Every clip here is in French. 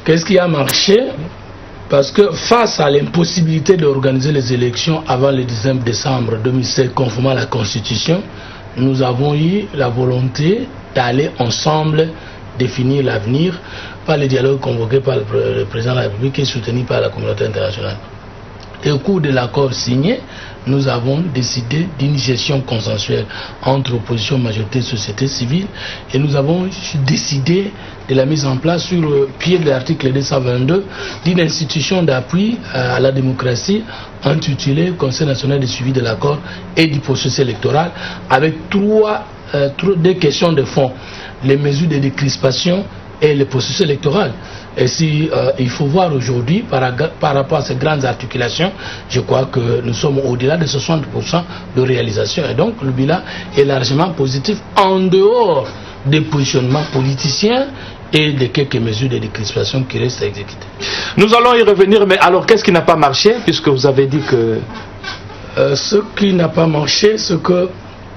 Qu'est-ce qui a marché? Parce que face à l'impossibilité d'organiser les élections avant le 19 décembre 2007, conformément à la Constitution, nous avons eu la volonté d'aller ensemble définir l'avenir par le dialogue convoqué par le président de la République et soutenu par la communauté internationale. Et au cours de l'accord signé, nous avons décidé d'une gestion consensuelle entre opposition, majorité et société civile, et nous avons décidé de la mise en place sur le pied de l'article 222 d'une institution d'appui à la démocratie intitulée Conseil national de suivi de l'accord et du processus électoral, avec deux questions de fond: les mesures de décrispation et le processus électoral. Et si il faut voir aujourd'hui, par rapport à ces grandes articulations, je crois que nous sommes au-delà de 60% de réalisation. Et donc le bilan est largement positif en dehors des positionnements politiciens et de quelques mesures de décrispation qui restent à exécuter. Nous allons y revenir, mais alors qu'est-ce qui n'a pas marché, puisque vous avez dit que... Ce qui n'a pas marché, c'est que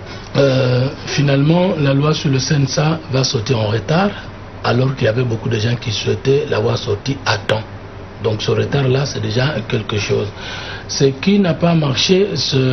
finalement la loi sur le CNSA va sortir en retard, alors qu'il y avait beaucoup de gens qui souhaitaient l'avoir sorti à temps. Donc ce retard-là, c'est déjà quelque chose. Ce qui n'a pas marché,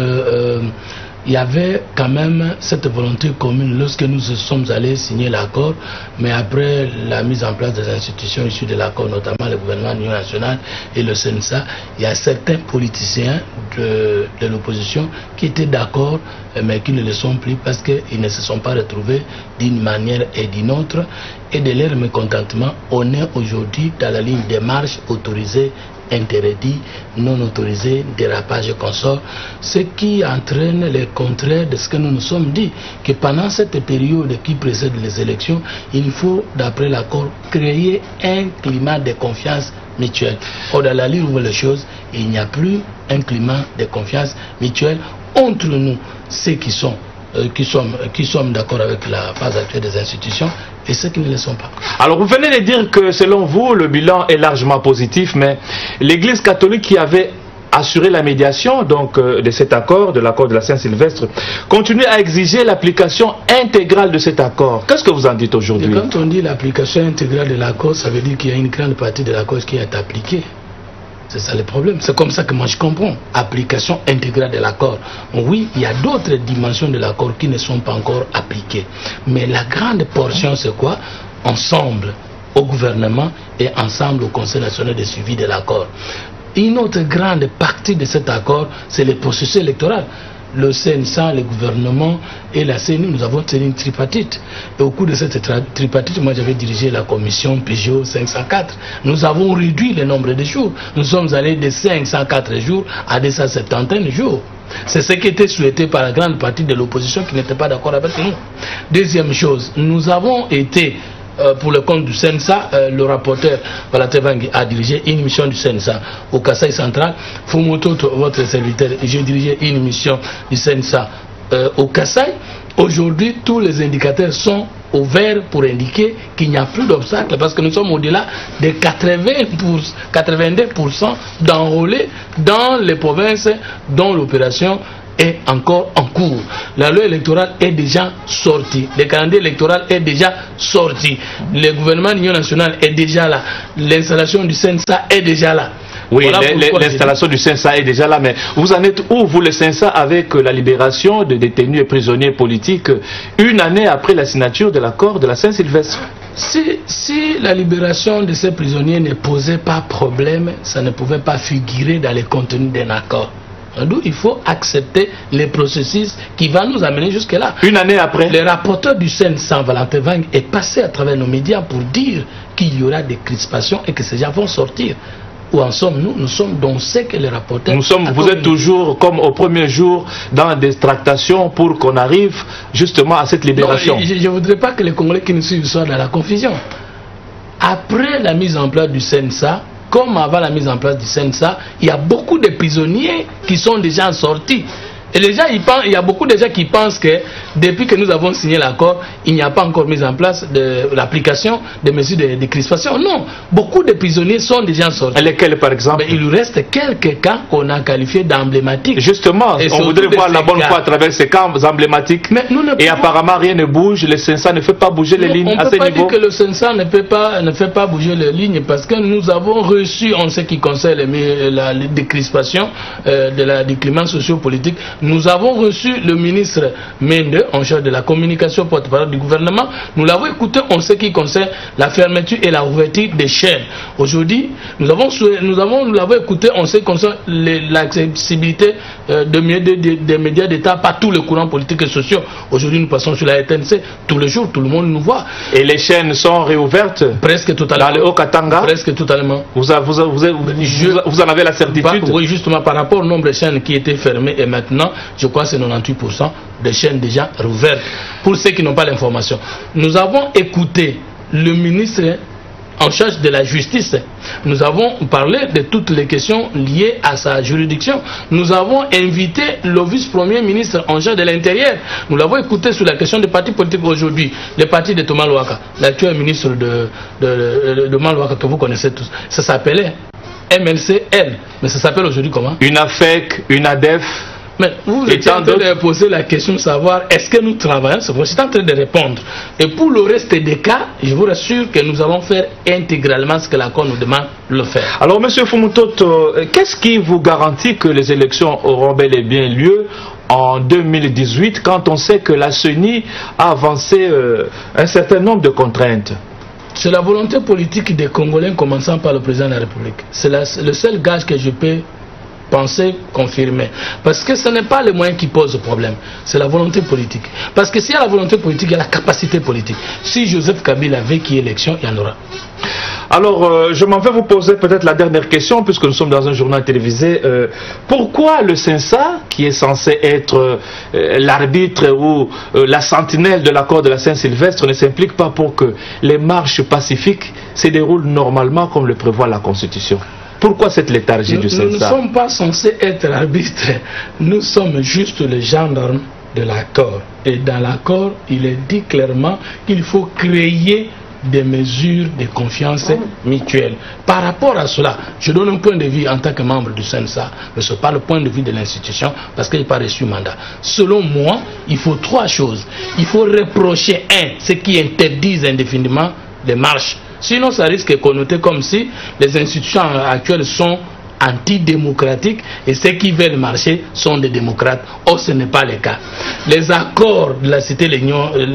il y avait quand même cette volonté commune lorsque nous sommes allés signer l'accord, mais après la mise en place des institutions issues de l'accord, notamment le gouvernement de l'Union nationale et le CNSA, il y a certains politiciens de l'opposition qui étaient d'accord, mais qui ne le sont plus parce qu'ils ne se sont pas retrouvés d'une manière et d'une autre. Et de leur mécontentement, on est aujourd'hui dans la ligne des marches autorisées, interdits, non autorisés, dérapage et consorts, ce qui entraîne les contraires de ce que nous nous sommes dit, que pendant cette période qui précède les élections, il faut, d'après l'accord, créer un climat de confiance mutuelle. Or, dans la ligne où les choses, il n'y a plus un climat de confiance mutuelle entre nous, ceux qui sommes d'accord avec la phase actuelle des institutions et ceux qui ne le sont pas. Alors vous venez de dire que selon vous, le bilan est largement positif, mais l'Église catholique qui avait assuré la médiation donc, de cet accord, de l'accord de la Saint-Sylvestre, continue à exiger l'application intégrale de cet accord. Qu'est-ce que vous en dites aujourd'hui? Quand on dit l'application intégrale de l'accord, ça veut dire qu'il y a une grande partie de l'accord qui est appliquée. C'est ça le problème. C'est comme ça que moi je comprends. Application intégrale de l'accord. Oui, il y a d'autres dimensions de l'accord qui ne sont pas encore appliquées. Mais la grande portion, c'est quoi? Ensemble au gouvernement et ensemble au Conseil national de suivi de l'accord. Une autre grande partie de cet accord, c'est le processus électoral. Le CNSA, le gouvernement et la CNU, nous avons tenu une tripartite. Et au cours de cette tripartite, moi j'avais dirigé la commission PGO 504. Nous avons réduit le nombre de jours. Nous sommes allés de 504 jours à 270 jours. C'est ce qui était souhaité par la grande partie de l'opposition qui n'était pas d'accord avec nous. Deuxième chose, nous avons été... pour le compte du CNSA, le rapporteur Valatevangi a dirigé une mission du CNSA au Kasaï central. Fumoto, votre serviteur, j'ai dirigé une mission du CNSA au Kasaï. Aujourd'hui, tous les indicateurs sont au vert pour indiquer qu'il n'y a plus d'obstacles parce que nous sommes au-delà de 82% d'enrôlés dans les provinces dont l'opération est encore en cours. La loi électorale est déjà sortie. Le calendrier électoral est déjà sorti. Le gouvernement de l'Union nationale est déjà là. L'installation du CNSA est déjà là. Oui, voilà l'installation du CNSA est déjà là, mais vous en êtes où, vous, le CNSA, avec la libération de détenus et prisonniers politiques une année après la signature de l'accord de la Saint-Sylvestre? Si la libération de ces prisonniers ne posait pas problème, ça ne pouvait pas figurer dans les contenus d'un accord. D'où il faut accepter les processus qui vont nous amener jusque-là. Une année après, le rapporteur du CNSA, Valentin Vang, est passé à travers nos médias pour dire qu'il y aura des crispations et que ces gens vont sortir. Où en sommes-nous? Nous sommes dans ce que les rapporteurs... Vous êtes toujours, comme au premier jour, dans des tractations pour qu'on arrive justement à cette libération. Non, je ne voudrais pas que les Congolais qui nous suivent soient dans la confusion. Après la mise en place du CNSA, comme avant la mise en place du CNSA, il y a beaucoup de prisonniers qui sont déjà sortis. Et les gens, il y a beaucoup de gens qui pensent que depuis que nous avons signé l'accord, il n'y a pas encore mis en place l'application des mesures de crispation. Non, beaucoup de prisonniers sont déjà sortis. Lesquels, par exemple? Mais il reste quelques cas qu'on a qualifiés d'emblématiques. Justement, on voudrait voir la bonne foi à travers ces cas emblématiques. Mais nous et apparemment, rien ne bouge. Le CENSA ne fait pas bouger les lignes à ce niveau. On ne peut pas dire que le CENSA ne fait pas bouger les lignes parce que nous avons reçu, en ce qui concerne la décrispation du climat socio-politique, nous avons reçu le ministre Mende, en charge de la communication porte-parole du gouvernement. Nous l'avons écouté en ce qui concerne la fermeture et la ouverture des chaînes. Aujourd'hui, nous l'avons écouté en ce qui concerne l'accessibilité des médias d'État par tous les courants politiques et sociaux. Aujourd'hui, nous passons sur la RTNC. Tous les jours, tout le monde nous voit. Et les chaînes sont réouvertes? Presque totalement. Dans le Haut-Katanga? Presque totalement. Vous en avez la certitude? Oui, justement, par rapport au nombre de chaînes qui étaient fermées et maintenant, je crois que c'est 98% des chaînes déjà rouvertes. Pour ceux qui n'ont pas l'information, nous avons écouté le ministre en charge de la justice. Nous avons parlé de toutes les questions liées à sa juridiction. Nous avons invité le vice-premier ministre en charge de l'Intérieur. Nous l'avons écouté sur la question des partis politiques aujourd'hui. Le parti de Thomas Louaka, l'actuel ministre de Malouaka que vous connaissez tous, ça s'appelait MLCL. Mais ça s'appelle aujourd'hui comment? Une AFEC, une ADEF. Mais vous êtes en train de poser la question de savoir est-ce que nous travaillons? C'est en train de répondre. Et pour le reste des cas, je vous rassure que nous allons faire intégralement ce que l'accord nous demande de le faire. Alors, M. Fumutoto, qu'est-ce qui vous garantit que les élections auront bel et bien lieu en 2018 quand on sait que la CENI a avancé un certain nombre de contraintes? C'est la volonté politique des Congolais, commençant par le président de la République. C'est le seul gage que je peux penser confirmer. Parce que ce n'est pas les moyens qui posent le problème, c'est la volonté politique. Parce que s'il y a la volonté politique, il y a la capacité politique. Si Joseph Kabila veut qu'il y ait élection, il y en aura. Alors, je m'en vais vous poser peut-être la dernière question, puisque nous sommes dans un journal télévisé. Pourquoi le CENSA, qui est censé être l'arbitre ou la sentinelle de l'accord de la Saint-Sylvestre, ne s'implique pas pour que les marches pacifiques se déroulent normalement comme le prévoit la Constitution? Pourquoi cette léthargie du CENSA? Nous ne sommes pas censés être arbitres, nous sommes juste les gendarmes de l'accord. Et dans l'accord, il est dit clairement qu'il faut créer des mesures de confiance mutuelle. Par rapport à cela, je donne un point de vue en tant que membre du CENSA, mais ce n'est pas le point de vue de l'institution parce qu'il n'a pas reçu mandat. Selon moi, il faut trois choses. Il faut reprocher, ce qui interdit indéfiniment les marches. Sinon, ça risque de connoter comme si les institutions actuelles sont antidémocratiques et ceux qui veulent marcher sont des démocrates. Or, ce n'est pas le cas. Les accords de la Cité de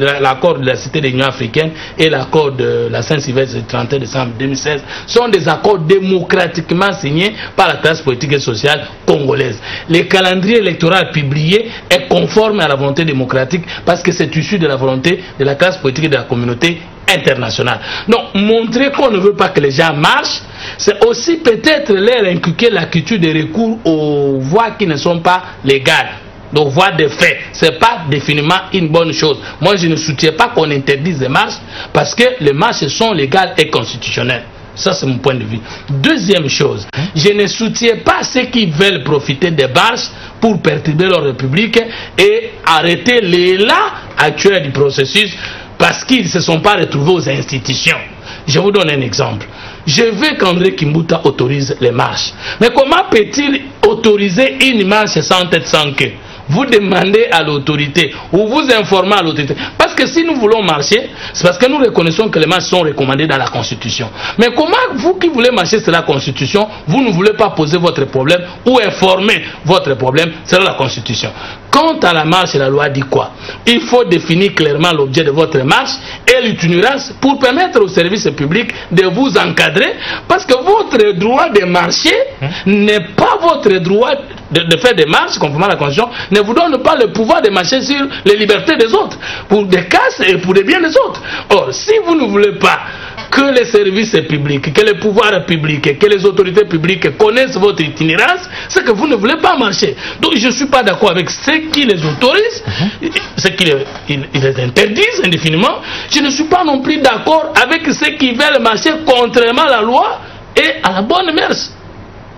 l'Union africaine et l'accord de la Saint-Sylvestre du 31 décembre 2016 sont des accords démocratiquement signés par la classe politique et sociale congolaise. Le calendrier électoral publié est conforme à la volonté démocratique parce que c'est issu de la volonté de la classe politique et de la communauté internationale. Donc, montrer qu'on ne veut pas que les gens marchent, c'est aussi peut-être leur inculquer la culture de recours aux voies qui ne sont pas légales. Donc, voies de fait, ce n'est pas définitivement une bonne chose. Moi, je ne soutiens pas qu'on interdise les marches parce que les marches sont légales et constitutionnelles. Ça, c'est mon point de vue. Deuxième chose, je ne soutiens pas ceux qui veulent profiter des marches pour perturber leur république et arrêter l'élan actuel du processus parce qu'ils ne se sont pas retrouvés aux institutions. Je vous donne un exemple. Je veux qu'André Kimbuta autorise les marches. Mais comment peut-il autoriser une marche sans tête, sans queue? Vous demandez à l'autorité ou vous informez à l'autorité. Parce que si nous voulons marcher, c'est parce que nous reconnaissons que les marches sont recommandées dans la Constitution. Mais comment vous qui voulez marcher sur la Constitution, vous ne voulez pas poser votre problème ou informer votre problème sur la Constitution? Quant à la marche, la loi dit quoi? Il faut définir clairement l'objet de votre marche et l'itinérance pour permettre aux services publics de vous encadrer parce que votre droit de marcher n'est pas votre droit de faire des marches conformément à la Constitution, ne vous donne pas le pouvoir de marcher sur les libertés des autres, pour des casses et pour des biens des autres. Or, si vous ne voulez pas que les services publics, que les pouvoirs publics, que les autorités publiques connaissent votre itinérance, c'est que vous ne voulez pas marcher. Donc je ne suis pas d'accord avec ceux qui les autorisent, ceux qui les interdisent indéfiniment. Je ne suis pas non plus d'accord avec ceux qui veulent marcher contrairement à la loi et à la bonne mœurs.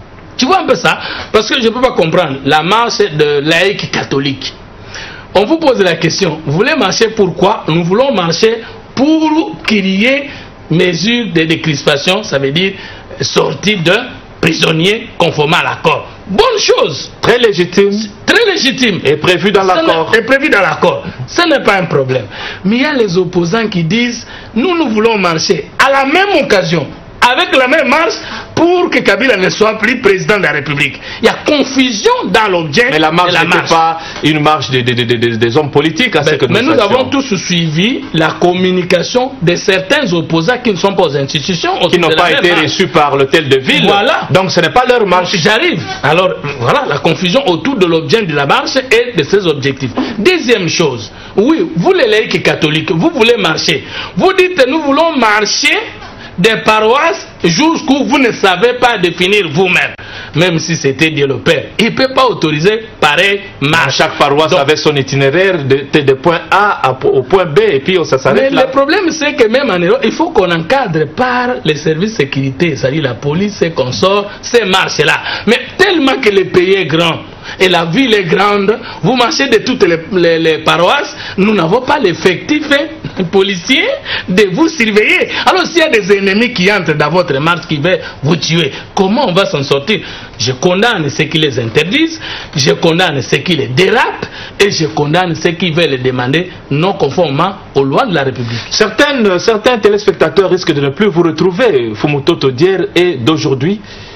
Tu vois un peu ça? Parce que je ne peux pas comprendre la marche de laïcs catholiques. On vous pose la question, vous voulez marcher pourquoi? Nous voulons marcher pour qu'il y ait mesure de décrispation, ça veut dire sortie d'un prisonnier conformément à l'accord. Bonne chose. Très légitime. Très légitime. Et prévu dans l'accord. Et prévu dans l'accord. Ce n'est pas un problème. Mais il y a les opposants qui disent, nous voulons marcher à la même occasion, avec la même marche, pour que Kabila ne soit plus président de la République. Il y a confusion dans l'objet. Mais la marche n'était pas une marche des hommes politiques. Mais nous avons tous suivi la communication de certains opposants qui ne sont pas aux institutions. Qui n'ont pas été reçus par l'hôtel de ville. Voilà. Donc ce n'est pas leur marche. J'arrive. Alors voilà la confusion autour de l'objet de la marche et de ses objectifs. Deuxième chose, oui, vous les laïcs catholiques, vous voulez marcher. Vous dites nous voulons marcher des paroisses jusqu'où vous ne savez pas définir vous-même. Même si c'était Dieu le Père, il ne peut pas autoriser pareil marche. Chaque paroisse avait son itinéraire de point A au point B et puis ça s'arrête là. Mais le problème c'est que même en Europe, il faut qu'on encadre par les services de sécurité, c'est-à-dire la police et consorts, ces marches-là. Mais tellement que le pays est grand et la ville est grande, vous marchez de toutes les paroisses, nous n'avons pas l'effectif policier de vous surveiller. Alors s'il y a des ennemis qui entrent dans votre marche qui veulent vous tuer, comment on va s'en sortir? Je condamne ceux qui les interdisent, je condamne ceux qui les dérapent et je condamne ceux qui veulent les demander non conformément aux lois de la République. Certains téléspectateurs risquent de ne plus vous retrouver, Fumutoto d'hier et d'aujourd'hui.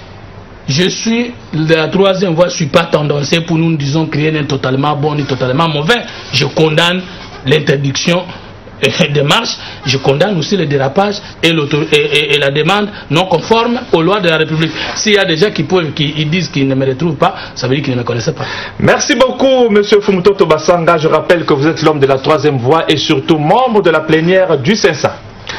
Je suis de la troisième voie, je ne suis pas tendancieux pour nous disons que rien n'est totalement bon ni totalement mauvais. Je condamne l'interdiction de marche, je condamne aussi le dérapage et la demande non conforme aux lois de la République. S'il y a des gens qui disent qu'ils ne me retrouvent pas, ça veut dire qu'ils ne me connaissent pas. Merci beaucoup, M. Fumutoto Basanga. Je rappelle que vous êtes l'homme de la troisième voie et surtout membre de la plénière du CENSA.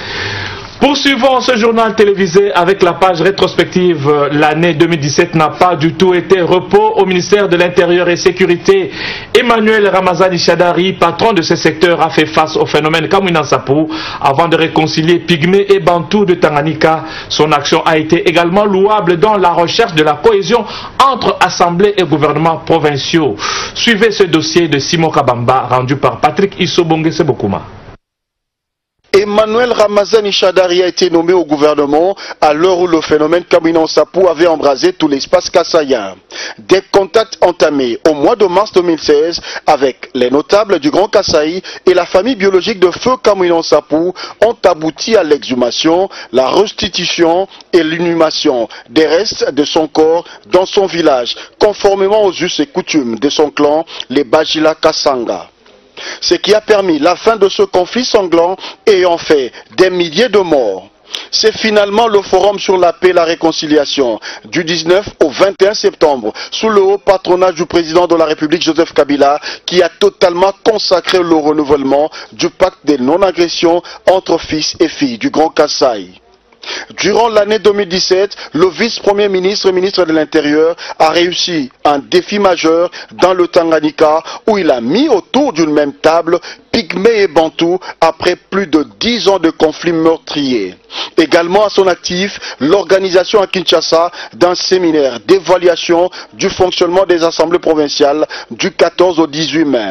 Poursuivons ce journal télévisé avec la page rétrospective. L'année 2017 n'a pas du tout été repos au ministère de l'Intérieur et Sécurité. Emmanuel Ramazani Shadari, patron de ce secteur, a fait face au phénomène Kamwina Nsapu avant de réconcilier Pygmée et Bantou de Tanganyika. Son action a été également louable dans la recherche de la cohésion entre assemblées et gouvernements provinciaux. Suivez ce dossier de Simon Kabamba rendu par Patrick Issobonge Sebokuma. Emmanuel Ramazani Shadari a été nommé au gouvernement à l'heure où le phénomène Kamwina Nsapu avait embrasé tout l'espace kassaïen. Des contacts entamés au mois de mars 2016 avec les notables du Grand Kasaï et la famille biologique de feu Kamwina Nsapu ont abouti à l'exhumation, la restitution et l'inhumation des restes de son corps dans son village, conformément aux us et coutumes de son clan, les Bajila Kasanga. Ce qui a permis la fin de ce conflit sanglant ayant fait des milliers de morts. C'est finalement le Forum sur la paix et la réconciliation du 19 au 21 septembre, sous le haut patronage du président de la République Joseph Kabila, qui a totalement consacré le renouvellement du pacte de non-agression entre fils et filles du Grand Kasaï. Durant l'année 2017, le vice-premier ministre et ministre de l'Intérieur a réussi un défi majeur dans le Tanganyika où il a mis autour d'une même table Pygmée et Bantou après plus de 10 ans de conflits meurtriers. Également à son actif, l'organisation à Kinshasa d'un séminaire d'évaluation du fonctionnement des assemblées provinciales du 14 au 18 mai.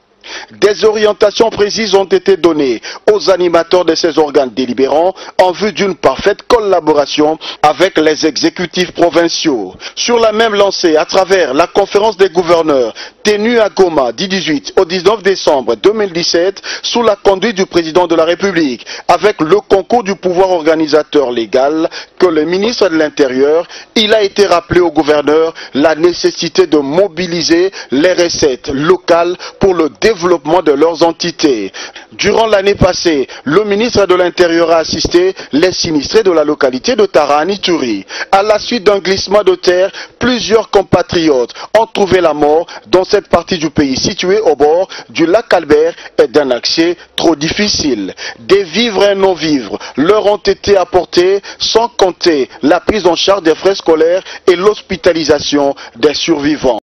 Des orientations précises ont été données aux animateurs de ces organes délibérants en vue d'une parfaite collaboration avec les exécutifs provinciaux. Sur la même lancée, à travers la conférence des gouverneurs tenue à Goma du 18 au 19 décembre 2017 sous la conduite du président de la République, avec le concours du pouvoir organisateur légal que le ministre de l'Intérieur, il a été rappelé aux gouverneurs la nécessité de mobiliser les recettes locales pour le développement de leurs entités. Durant l'année passée, le ministre de l'Intérieur a assisté les sinistrés de la localité de Tarani-Turi. À la suite d'un glissement de terre, plusieurs compatriotes ont trouvé la mort dans cette partie du pays située au bord du lac Albert et d'un accès trop difficile. Des vivres et non-vivres leur ont été apportés sans compter la prise en charge des frais scolaires et l'hospitalisation des survivants.